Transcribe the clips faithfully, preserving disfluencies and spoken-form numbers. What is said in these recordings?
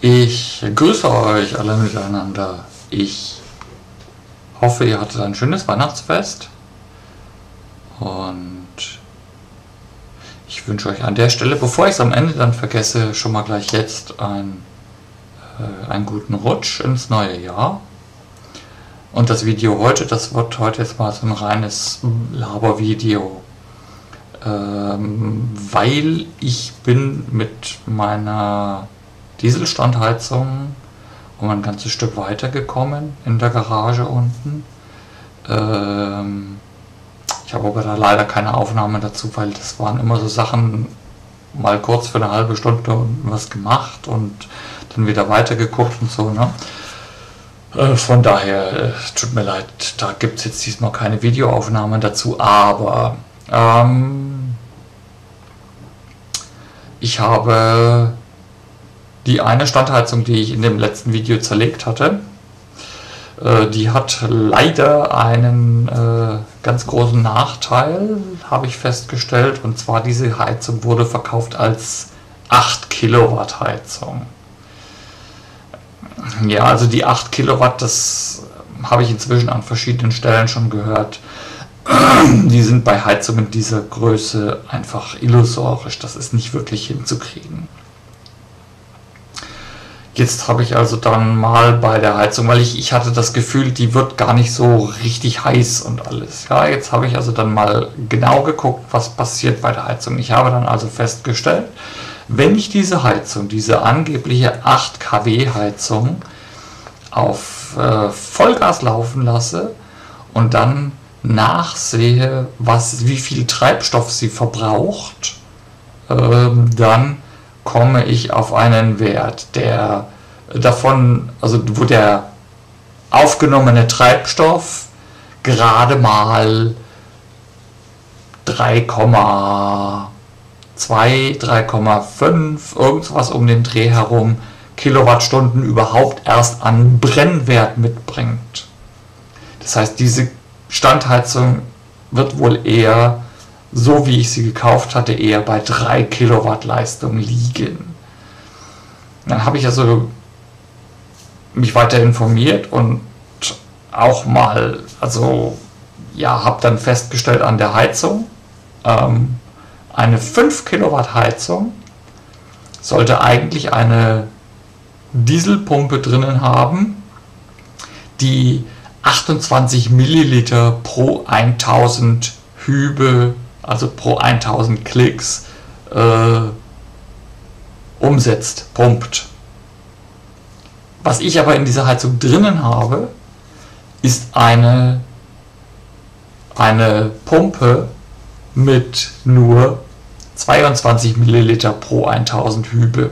Ich grüße euch alle miteinander. Ich hoffe, ihr hattet ein schönes Weihnachtsfest und ich wünsche euch an der Stelle, bevor ich es am Ende dann vergesse, schon mal gleich jetzt ein, äh, einen guten Rutsch ins neue Jahr. Und das Video heute, das wird heute jetzt mal so ein reines Labervideo, ähm, weil ich bin mit meiner Dieselstandheizung um ein ganzes Stück weiter gekommen in der Garage unten. Ähm, ich habe aber da leider keine Aufnahme dazu, weil das waren immer so Sachen, mal kurz für eine halbe Stunde was gemacht und dann wieder weitergeguckt und so, ne? Äh, von daher, äh, tut mir leid, da gibt es jetzt diesmal keine Videoaufnahme dazu, aber ähm, ich habe die eine Standheizung, die ich in dem letzten Video zerlegt hatte, äh, die hat leider einen äh, ganz großen Nachteil, habe ich festgestellt, und zwar diese Heizung wurde verkauft als acht Kilowatt Heizung. Ja, also die acht Kilowatt, das habe ich inzwischen an verschiedenen Stellen schon gehört. Die sind bei Heizungen dieser Größe einfach illusorisch, das ist nicht wirklich hinzukriegen. Jetzt habe ich also dann mal bei der Heizung, weil ich, ich hatte das Gefühl, die wird gar nicht so richtig heiß und alles. Ja, jetzt habe ich also dann mal genau geguckt, was passiert bei der Heizung. Ich habe dann also festgestellt, wenn ich diese Heizung, diese angebliche acht Kilowatt Heizung auf äh, Vollgas laufen lasse und dann nachsehe, was, wie viel Treibstoff sie verbraucht, äh, dann komme ich auf einen Wert, der davon, also wo der aufgenommene Treibstoff gerade mal drei Komma zwei, drei Komma fünf, irgendwas um den Dreh herum Kilowattstunden überhaupt erst an Brennwert mitbringt. Das heißt, diese Standheizung wird wohl eher, so wie ich sie gekauft hatte, eher bei drei Kilowatt Leistung liegen. Dann habe ich also mich weiter informiert und auch mal, also ja, habe dann festgestellt an der Heizung, ähm, eine fünf Kilowatt Heizung sollte eigentlich eine Dieselpumpe drinnen haben, die achtundzwanzig Milliliter pro tausend Hübe, also pro tausend Klicks, äh, umsetzt, pumpt. Was ich aber in dieser Heizung drinnen habe, ist eine, eine Pumpe mit nur zweiundzwanzig Milliliter pro tausend Hübe.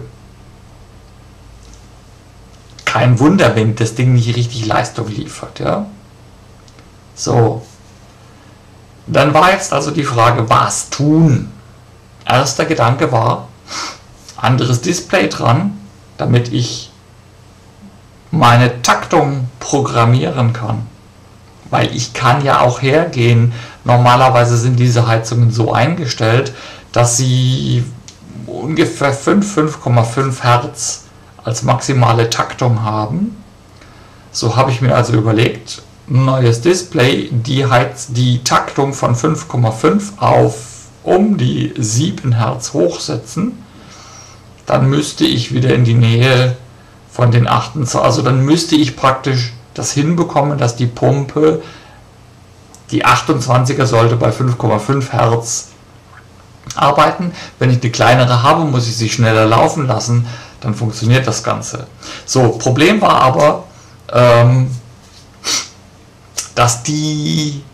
Kein Wunder, wenn das Ding nicht richtig Leistung liefert, ja. So. Dann war jetzt also die Frage, was tun? Erster Gedanke war, anderes Display dran, damit ich meine Taktung programmieren kann. Weil ich kann ja auch hergehen, normalerweise sind diese Heizungen so eingestellt, dass sie ungefähr fünf, fünf Komma fünf Hertz als maximale Taktung haben. So habe ich mir also überlegt, neues Display, die, Heiz die Taktung von fünf Komma fünf auf um die sieben Hertz hochsetzen, dann müsste ich wieder in die Nähe von den achtundzwanzig, also dann müsste ich praktisch das hinbekommen, dass die Pumpe, die achtundzwanziger sollte bei fünf Komma fünf Hertz arbeiten. Wenn ich eine kleinere habe, muss ich sie schneller laufen lassen, dann funktioniert das Ganze. So, Problem war aber, ähm, dass die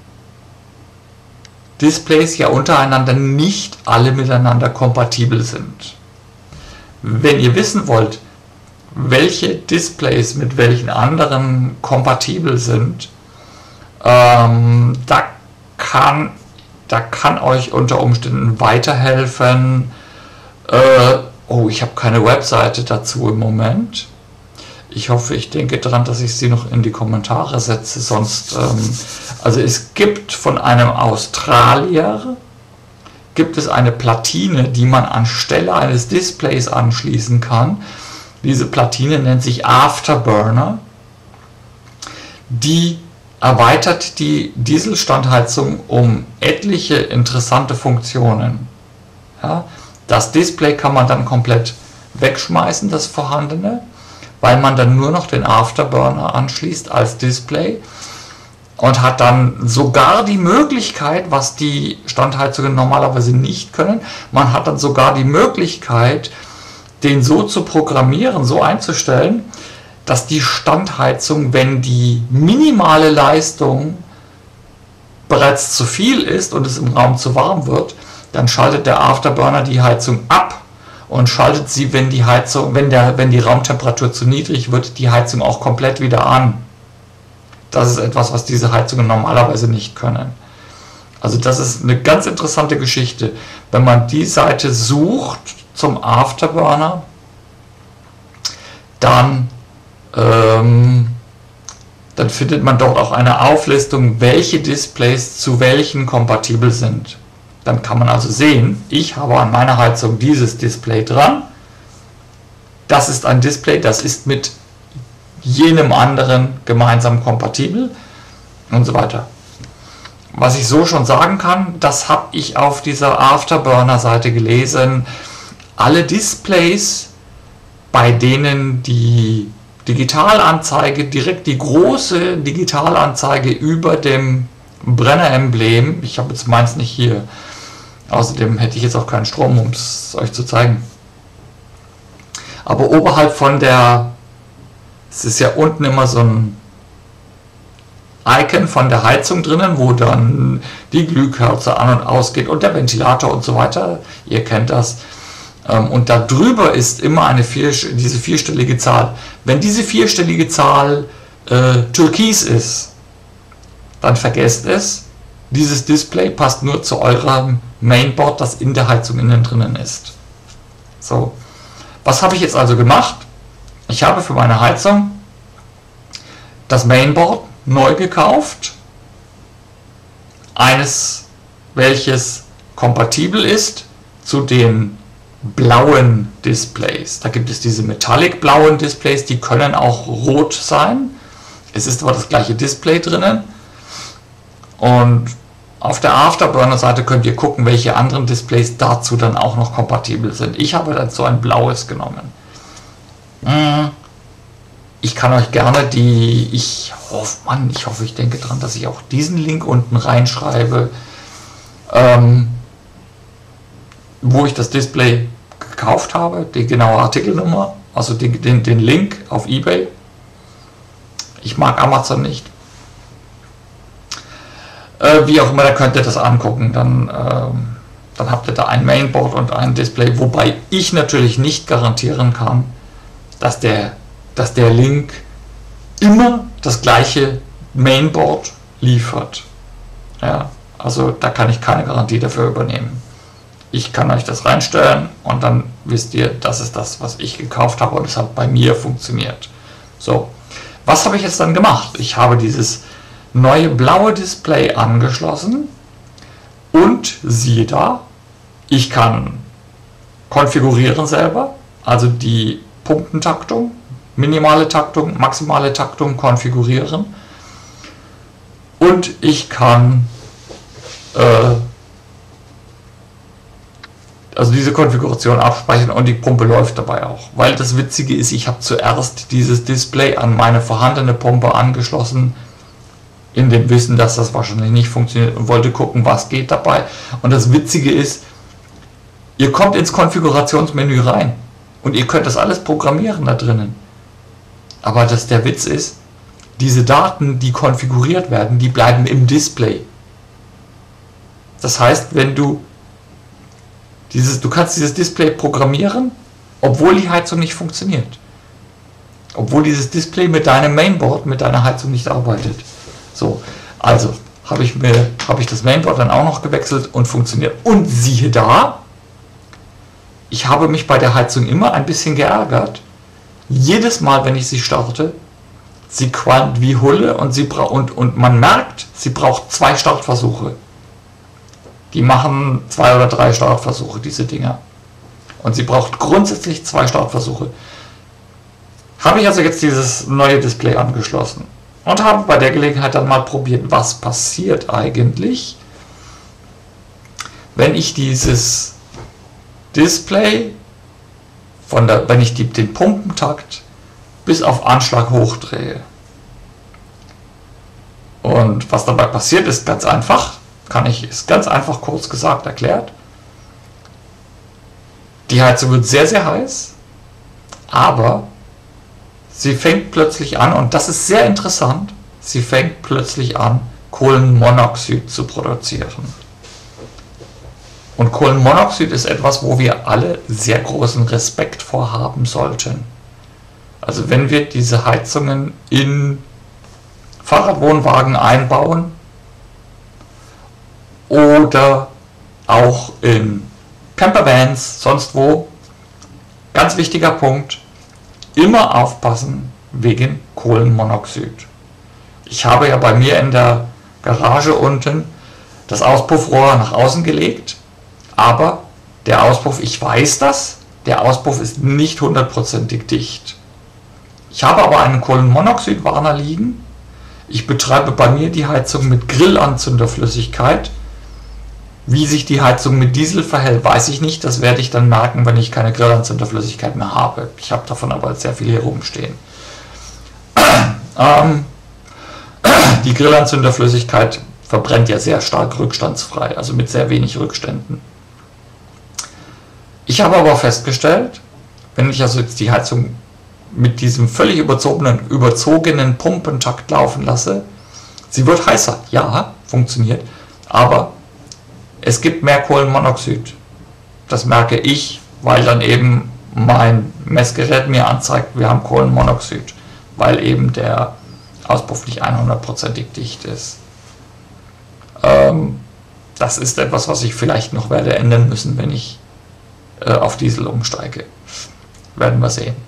Displays ja untereinander nicht alle miteinander kompatibel sind. Wenn ihr wissen wollt, welche Displays mit welchen anderen kompatibel sind, ähm, da kann, da kann euch unter Umständen weiterhelfen. Äh, oh, ich habe keine Webseite dazu im Moment. Ich hoffe, ich denke daran, dass ich sie noch in die Kommentare setze, sonst, ähm, also es gibt von einem Australier, gibt es eine Platine, die man anstelle eines Displays anschließen kann. Diese Platine nennt sich Afterburner. Die erweitert die Dieselstandheizung um etliche interessante Funktionen. Ja, das Display kann man dann komplett wegschmeißen, das vorhandene, weil man dann nur noch den Afterburner anschließt als Display und hat dann sogar die Möglichkeit, was die Standheizungen normalerweise nicht können, man hat dann sogar die Möglichkeit, den so zu programmieren, so einzustellen, dass die Standheizung, wenn die minimale Leistung bereits zu viel ist und es im Raum zu warm wird, dann schaltet der Afterburner die Heizung ab und schaltet sie, wenn die Heizung, wenn der, wenn die Raumtemperatur zu niedrig wird, die Heizung auch komplett wieder an. Das ist etwas, was diese Heizungen normalerweise nicht können. Also das ist eine ganz interessante Geschichte. Wenn man die Seite sucht zum Afterburner, dann, ähm, dann findet man dort auch eine Auflistung, welche Displays zu welchen kompatibel sind. Dann kann man also sehen, ich habe an meiner Heizung dieses Display dran. Das ist ein Display, das ist mit jenem anderen gemeinsam kompatibel und so weiter. Was ich so schon sagen kann, das habe ich auf dieser Afterburner-Seite gelesen. Alle Displays, bei denen die Digitalanzeige, direkt die große Digitalanzeige über dem Brenner-Emblem, ich habe jetzt meins nicht hier, außerdem hätte ich jetzt auch keinen Strom, um es euch zu zeigen. Aber oberhalb von der, es ist ja unten immer so ein Icon von der Heizung drinnen, wo dann die Glühkerze an und ausgeht und der Ventilator und so weiter. Ihr kennt das. Und da drüber ist immer eine vier, diese vierstellige Zahl. Wenn diese vierstellige Zahl äh, türkis ist, dann vergesst es. Dieses Display passt nur zu eurem Mainboard, das in der Heizung innen drinnen ist. So, was habe ich jetzt also gemacht? Ich habe für meine Heizung das Mainboard neu gekauft. Eines, welches kompatibel ist zu den blauen Displays. Da gibt es diese metallic blauen Displays, die können auch rot sein. Es ist aber das gleiche Display drinnen. Und auf der Afterburner-Seite könnt ihr gucken, welche anderen Displays dazu dann auch noch kompatibel sind. Ich habe dann so ein blaues genommen. Ich kann euch gerne die, ich hoffe, Mann, ich hoffe, ich denke dran, dass ich auch diesen Link unten reinschreibe, ähm, wo ich das Display gekauft habe, die genaue Artikelnummer, also den, den, den Link auf eBay. Ich mag Amazon nicht. Äh, wie auch immer, da könnt ihr das angucken. Dann, ähm, dann habt ihr da ein Mainboard und ein Display, wobei ich natürlich nicht garantieren kann, dass der, dass der Link immer das gleiche Mainboard liefert. Ja, also da kann ich keine Garantie dafür übernehmen. Ich kann euch das reinstellen und dann wisst ihr, das ist das, was ich gekauft habe und es hat bei mir funktioniert. So, was habe ich jetzt dann gemacht? Ich habe dieses neue blaue Display angeschlossen und siehe da, ich kann konfigurieren selber, also die Pumpentaktung, minimale Taktung, maximale Taktung konfigurieren und ich kann äh, also diese Konfiguration abspeichern und die Pumpe läuft dabei auch. Weil das Witzige ist, ich habe zuerst dieses Display an meine vorhandene Pumpe angeschlossen, in dem Wissen, dass das wahrscheinlich nicht funktioniert und wollte gucken, was geht dabei. Und das Witzige ist, ihr kommt ins Konfigurationsmenü rein und ihr könnt das alles programmieren da drinnen. Aber das, der Witz ist, diese Daten, die konfiguriert werden, die bleiben im Display. Das heißt, wenn du dieses, du kannst dieses Display programmieren, obwohl die Heizung nicht funktioniert. Obwohl dieses Display mit deinem Mainboard, mit deiner Heizung nicht arbeitet. So, also habe ich mir, habe ich das Mainboard dann auch noch gewechselt und funktioniert. Und siehe da, ich habe mich bei der Heizung immer ein bisschen geärgert. Jedes Mal, wenn ich sie starte, sie qualmt wie Hulle und, sie bra und, und man merkt, sie braucht zwei Startversuche. Die machen zwei oder drei Startversuche, diese Dinger. Und sie braucht grundsätzlich zwei Startversuche. habe ich also jetzt dieses neue Display angeschlossen und habe bei der Gelegenheit dann mal probiert, was passiert eigentlich, wenn ich dieses Display, von der, wenn ich die, den Pumpentakt bis auf Anschlag hochdrehe. Und was dabei passiert, ist ganz einfach, kann ich, ist ganz einfach kurz gesagt erklärt. Die Heizung wird sehr, sehr heiß, aber sie fängt plötzlich an, und das ist sehr interessant, sie fängt plötzlich an, Kohlenmonoxid zu produzieren. Und Kohlenmonoxid ist etwas, wo wir alle sehr großen Respekt vor haben sollten. Also wenn wir diese Heizungen in Fahrradwohnwagen einbauen oder auch in Campervans, sonst wo, ganz wichtiger Punkt, immer aufpassen wegen Kohlenmonoxid. Ich habe ja bei mir in der Garage unten das Auspuffrohr nach außen gelegt, aber der Auspuff, ich weiß das, der Auspuff ist nicht hundertprozentig dicht. Ich habe aber einen Kohlenmonoxidwarner liegen. Ich betreibe bei mir die Heizung mit Grillanzünderflüssigkeit. Wie sich die Heizung mit Diesel verhält, weiß ich nicht. Das werde ich dann merken, wenn ich keine Grillanzünderflüssigkeit mehr habe. Ich habe davon aber sehr viel hier rumstehen. ähm, die Grillanzünderflüssigkeit verbrennt ja sehr stark rückstandsfrei, also mit sehr wenig Rückständen. Ich habe aber festgestellt, wenn ich also jetzt die Heizung mit diesem völlig überzogenen, überzogenen Pumpentakt laufen lasse, sie wird heißer, ja, funktioniert, aber es gibt mehr Kohlenmonoxid. Das merke ich, weil dann eben mein Messgerät mir anzeigt, wir haben Kohlenmonoxid, weil eben der Auspuff nicht hundertprozentig dicht ist. Ähm, das ist etwas, was ich vielleicht noch werde ändern müssen, wenn ich äh, auf Diesel umsteige. Werden wir sehen.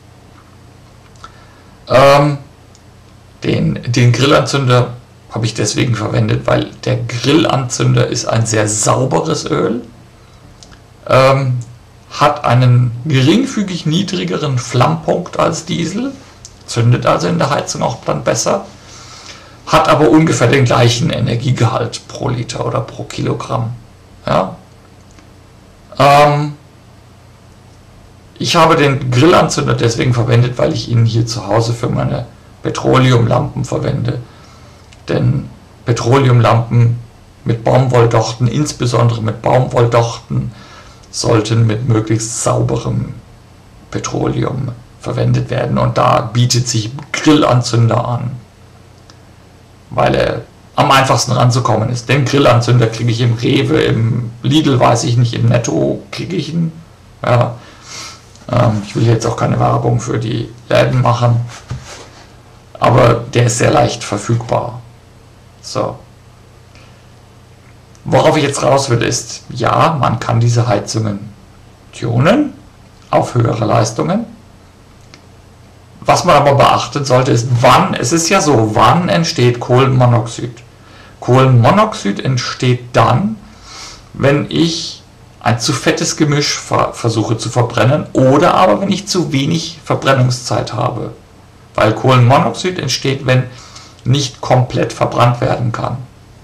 Ähm, den, den Grillanzünder habe ich deswegen verwendet, weil der Grillanzünder ist ein sehr sauberes Öl, ähm, hat einen geringfügig niedrigeren Flammpunkt als Diesel, zündet also in der Heizung auch dann besser, hat aber ungefähr den gleichen Energiegehalt pro Liter oder pro Kilogramm. Ja? Ähm, ich habe den Grillanzünder deswegen verwendet, weil ich ihn hier zu Hause für meine Petroleumlampen verwende. Denn Petroleumlampen mit Baumwolldochten, insbesondere mit Baumwolldochten, sollten mit möglichst sauberem Petroleum verwendet werden. Und da bietet sich Grillanzünder an, weil er am einfachsten ranzukommen ist. Den Grillanzünder kriege ich im Rewe, im Lidl weiß ich nicht, im Netto kriege ich ihn. Ja, ähm, ich will jetzt auch keine Werbung für die Läden machen, aber der ist sehr leicht verfügbar. So. Worauf ich jetzt raus will ist, ja, man kann diese Heizungen tunen auf höhere Leistungen. Was man aber beachten sollte ist, wann, es ist ja so, wann entsteht Kohlenmonoxid? Kohlenmonoxid entsteht dann, wenn ich ein zu fettes Gemisch ver versuche zu verbrennen oder aber wenn ich zu wenig Verbrennungszeit habe. Weil Kohlenmonoxid entsteht, wenn nicht komplett verbrannt werden kann.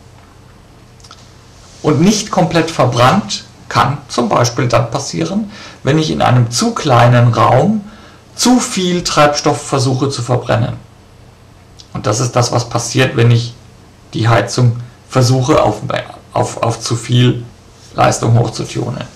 Und nicht komplett verbrannt kann zum Beispiel dann passieren, wenn ich in einem zu kleinen Raum zu viel Treibstoff versuche zu verbrennen. Und das ist das, was passiert, wenn ich die Heizung versuche auf, auf, auf zu viel Leistung hochzutunen.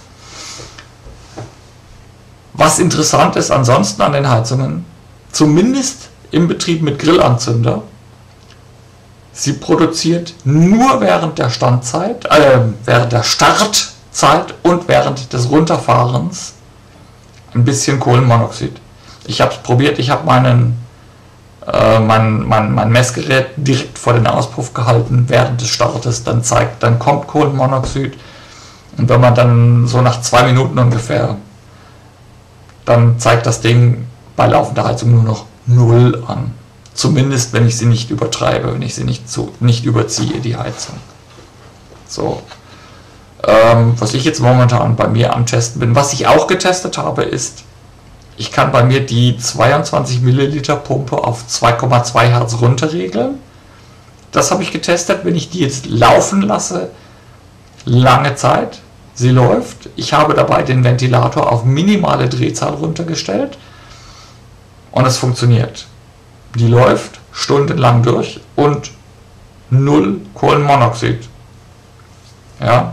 Was interessant ist ansonsten an den Heizungen, zumindest im Betrieb mit Grillanzünder, sie produziert nur während der Standzeit, äh, während der Startzeit und während des Runterfahrens ein bisschen Kohlenmonoxid. Ich habe es probiert, ich habe meinen äh, mein, mein, mein Messgerät direkt vor den Auspuff gehalten während des Startes, dann zeigt, dann kommt Kohlenmonoxid und wenn man dann so nach zwei Minuten ungefähr, dann zeigt das Ding bei laufender Heizung nur noch null an. Zumindest wenn ich sie nicht übertreibe, wenn ich sie nicht, zu, nicht überziehe, die Heizung. So. Ähm, was ich jetzt momentan bei mir am Testen bin, was ich auch getestet habe, ist, Ich kann bei mir die zweiundzwanzig Milliliter Pumpe auf zwei Komma zwei Hertz runterregeln. Das habe ich getestet, wenn ich die jetzt laufen lasse, lange Zeit. Sie läuft. Ich habe dabei den Ventilator auf minimale Drehzahl runtergestellt und es funktioniert. Die läuft stundenlang durch und null Kohlenmonoxid. Ja.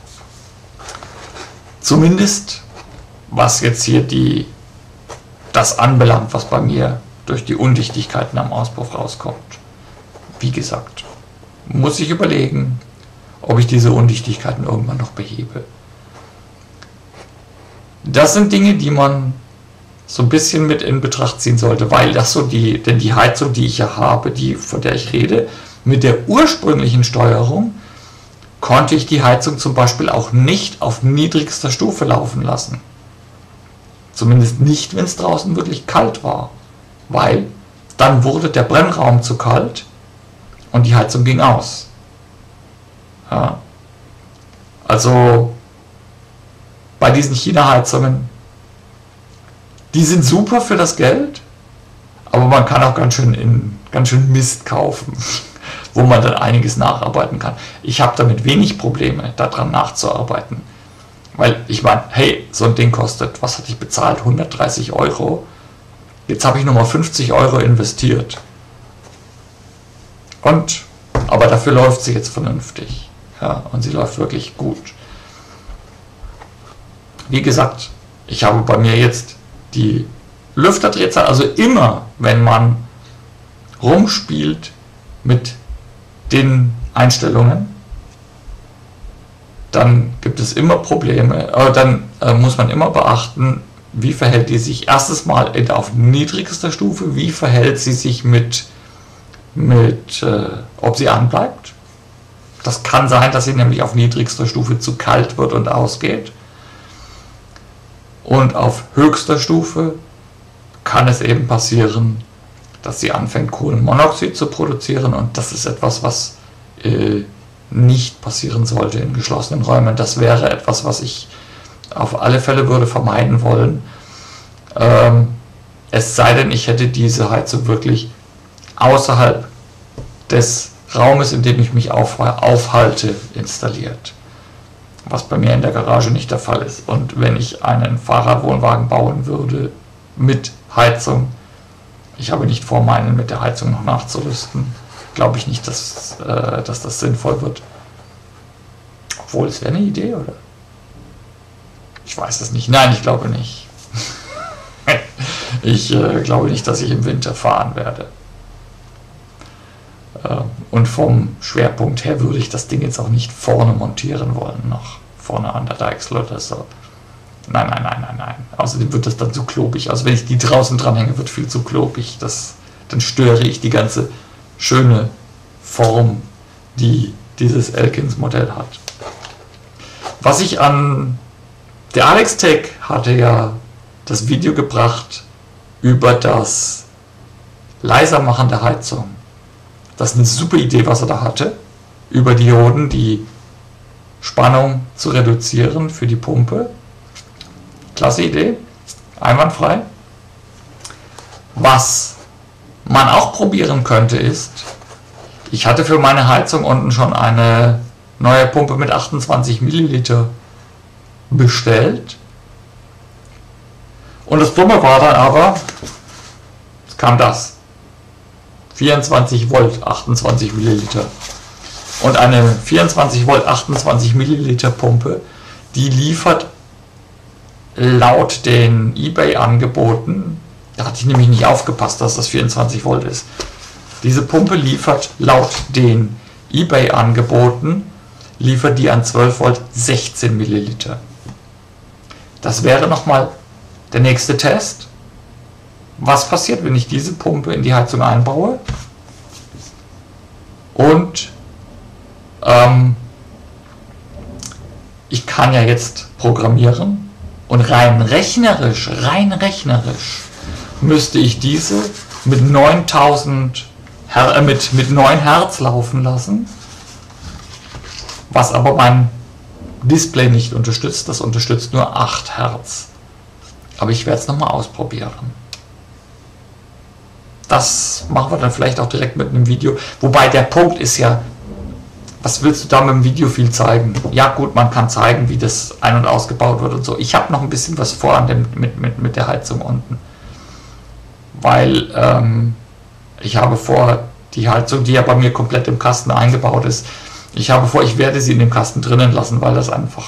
Zumindest was jetzt hier die, das anbelangt, was bei mir durch die Undichtigkeiten am Auspuff rauskommt. Wie gesagt, muss ich überlegen, ob ich diese Undichtigkeiten irgendwann noch behebe. Das sind Dinge, die man so ein bisschen mit in Betracht ziehen sollte, weil das so die, denn die Heizung, die ich ja habe, die, von der ich rede, mit der ursprünglichen Steuerung konnte ich die Heizung zum Beispiel auch nicht auf niedrigster Stufe laufen lassen. Zumindest nicht, wenn es draußen wirklich kalt war, weil dann wurde der Brennraum zu kalt und die Heizung ging aus. Ja. Also bei diesen China-Heizungen, die sind super für das Geld, aber man kann auch ganz schön, in, ganz schön Mist kaufen, wo man dann einiges nacharbeiten kann. Ich habe damit wenig Probleme, daran nachzuarbeiten. Weil ich meine, hey, so ein Ding kostet, was hatte ich bezahlt? hundertdreißig Euro. Jetzt habe ich nochmal fünfzig Euro investiert. Und, aber dafür läuft sie jetzt vernünftig. Ja, und sie läuft wirklich gut. Wie gesagt, ich habe bei mir jetzt die Lüfterdrehzahl, also immer, wenn man rumspielt mit den Einstellungen, dann gibt es immer Probleme, aber dann äh, muss man immer beachten, wie verhält die sich erstes Mal auf niedrigster Stufe, wie verhält sie sich mit, mit äh, ob sie anbleibt. Das kann sein, dass sie nämlich auf niedrigster Stufe zu kalt wird und ausgeht. Und auf höchster Stufe kann es eben passieren, dass sie anfängt, Kohlenmonoxid zu produzieren, und das ist etwas, was äh, nicht passieren sollte in geschlossenen Räumen. Das wäre etwas, was ich auf alle Fälle würde vermeiden wollen. Ähm, es sei denn, ich hätte diese Heizung wirklich außerhalb des Raumes, in dem ich mich auf, aufhalte, installiert. Was bei mir in der Garage nicht der Fall ist. Und wenn ich einen Fahrradwohnwagen bauen würde mit Heizung, ich habe nicht vor, meinen mit der Heizung noch nachzurüsten, glaube ich nicht, dass, äh, dass das sinnvoll wird. Obwohl, es wäre eine Idee, oder? Ich weiß es nicht. Nein, ich glaube nicht. ich äh, glaube nicht, dass ich im Winter fahren werde. Äh, und vom Schwerpunkt her würde ich das Ding jetzt auch nicht vorne montieren wollen, noch vorne an der Deichsel oder so. Nein, nein, nein, nein, nein. Außerdem wird das dann zu klobig. Also wenn ich die draußen dranhänge, wird viel zu klobig. Das, dann störe ich die ganze schöne Form, die dieses Elkins-Modell hat. Was ich an... Der Alex Tech hatte ja das Video gebracht über das Leisermachen der Heizung. Das ist eine super Idee, was er da hatte. Über Dioden die Spannung zu reduzieren für die Pumpe. Klasse Idee. Einwandfrei. Was man auch probieren könnte ist, ich hatte für meine Heizung unten schon eine neue Pumpe mit achtundzwanzig Milliliter bestellt. Und das Dumme war dann aber, es kam das. vierundzwanzig Volt, achtundzwanzig Milliliter. Und eine vierundzwanzig Volt, achtundzwanzig Milliliter Pumpe, die liefert laut den eBay-Angeboten, da hatte ich nämlich nicht aufgepasst, dass das vierundzwanzig Volt ist. Diese Pumpe liefert laut den eBay-Angeboten, liefert die an zwölf Volt sechzehn Milliliter. Das wäre nochmal der nächste Test. Was passiert, wenn ich diese Pumpe in die Heizung einbaue? Und ähm, ich kann ja jetzt programmieren und rein rechnerisch, rein rechnerisch müsste ich diese mit neuntausend Her äh, mit, mit neun Hertz laufen lassen, was aber mein Display nicht unterstützt. Das unterstützt nur acht Hertz. Aber ich werde es nochmal ausprobieren. Das machen wir dann vielleicht auch direkt mit einem Video. Wobei der Punkt ist ja, was willst du da mit dem Video viel zeigen? Ja gut, man kann zeigen, wie das ein- und ausgebaut wird und so. Ich habe noch ein bisschen was vor an dem, mit, mit, mit der Heizung unten. Weil ähm, ich habe vor, die Heizung, die ja bei mir komplett im Kasten eingebaut ist, ich habe vor, ich werde sie in dem Kasten drinnen lassen, weil das einfach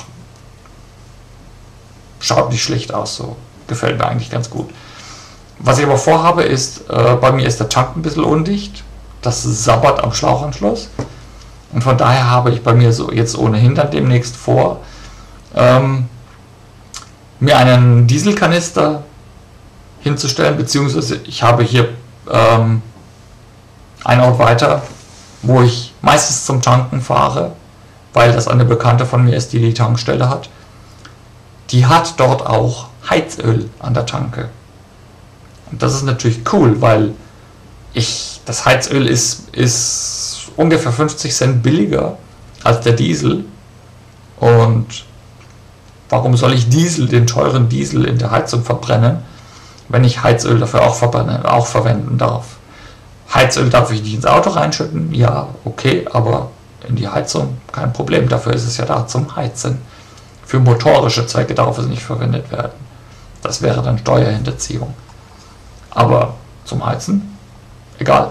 schaut nicht schlecht aus. So gefällt mir eigentlich ganz gut. Was ich aber vorhabe ist, äh, bei mir ist der Tank ein bisschen undicht. Das sabbert am Schlauchanschluss. Und von daher habe ich bei mir so jetzt ohnehin dann demnächst vor, ähm, mir einen Dieselkanister hinzustellen, beziehungsweise ich habe hier ähm, einen Ort weiter, wo ich meistens zum Tanken fahre, weil das eine Bekannte von mir ist, die die Tankstelle hat. Die hat dort auch Heizöl an der Tanke. Und das ist natürlich cool, weil ich, das Heizöl ist, ist ungefähr fünfzig Cent billiger als der Diesel. Und warum soll ich Diesel, den teuren Diesel in der Heizung verbrennen, wenn ich Heizöl dafür auch, verbrennen, auch verwenden darf? Heizöl darf ich nicht ins Auto reinschütten, ja, okay, aber in die Heizung kein Problem. Dafür ist es ja da zum Heizen. Für motorische Zwecke darf es nicht verwendet werden. Das wäre dann Steuerhinterziehung. Aber zum Heizen, egal.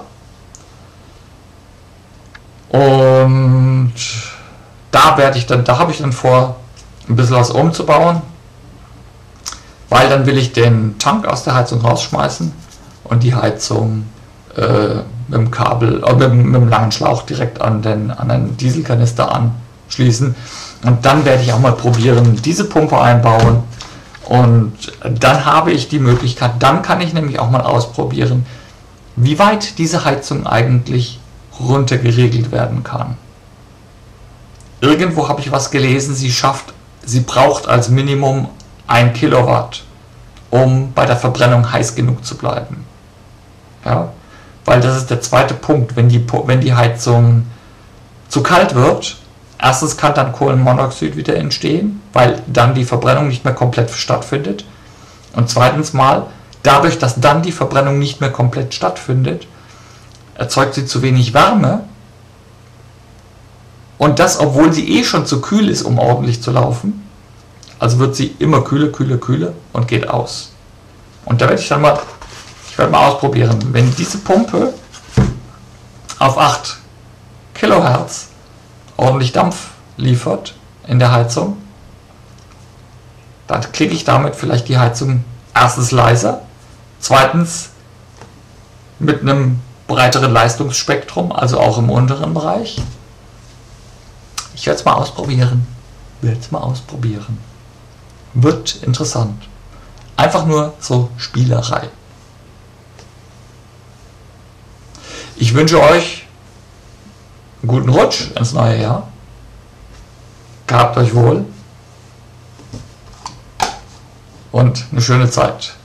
Und da werde ich dann, da habe ich dann vor, ein bisschen was umzubauen, weil dann will ich den Tank aus der Heizung rausschmeißen und die Heizung äh, mit dem Kabel, äh, mit, mit dem langen Schlauch direkt an den, an den Dieselkanister anschließen. Und dann werde ich auch mal probieren, diese Pumpe einbauen. Und dann habe ich die Möglichkeit, dann kann ich nämlich auch mal ausprobieren, wie weit diese Heizung eigentlich runter geregelt werden kann. Irgendwo habe ich was gelesen, sie schafft, sie braucht als Minimum ein Kilowatt, um bei der Verbrennung heiß genug zu bleiben. Ja, weil das ist der zweite Punkt, wenn die, wenn die Heizung zu kalt wird. Erstens kann dann Kohlenmonoxid wieder entstehen, weil dann die Verbrennung nicht mehr komplett stattfindet. Und zweitens mal, dadurch, dass dann die Verbrennung nicht mehr komplett stattfindet, erzeugt sie zu wenig Wärme. Und das, obwohl sie eh schon zu kühl ist, um ordentlich zu laufen. Also wird sie immer kühler, kühler, kühler und geht aus. Und da werde ich dann mal, ich werde mal ausprobieren, wenn diese Pumpe auf acht Kilohertz ordentlich Dampf liefert in der Heizung, dann kriege ich damit vielleicht die Heizung erstens leiser, zweitens mit einem breiteren Leistungsspektrum, also auch im unteren Bereich. Ich werde es mal ausprobieren. Werde es mal ausprobieren. Wird interessant. Einfach nur so Spielerei. Ich wünsche euch einen guten Rutsch ins neue Jahr. Gehabt euch wohl. Und eine schöne Zeit.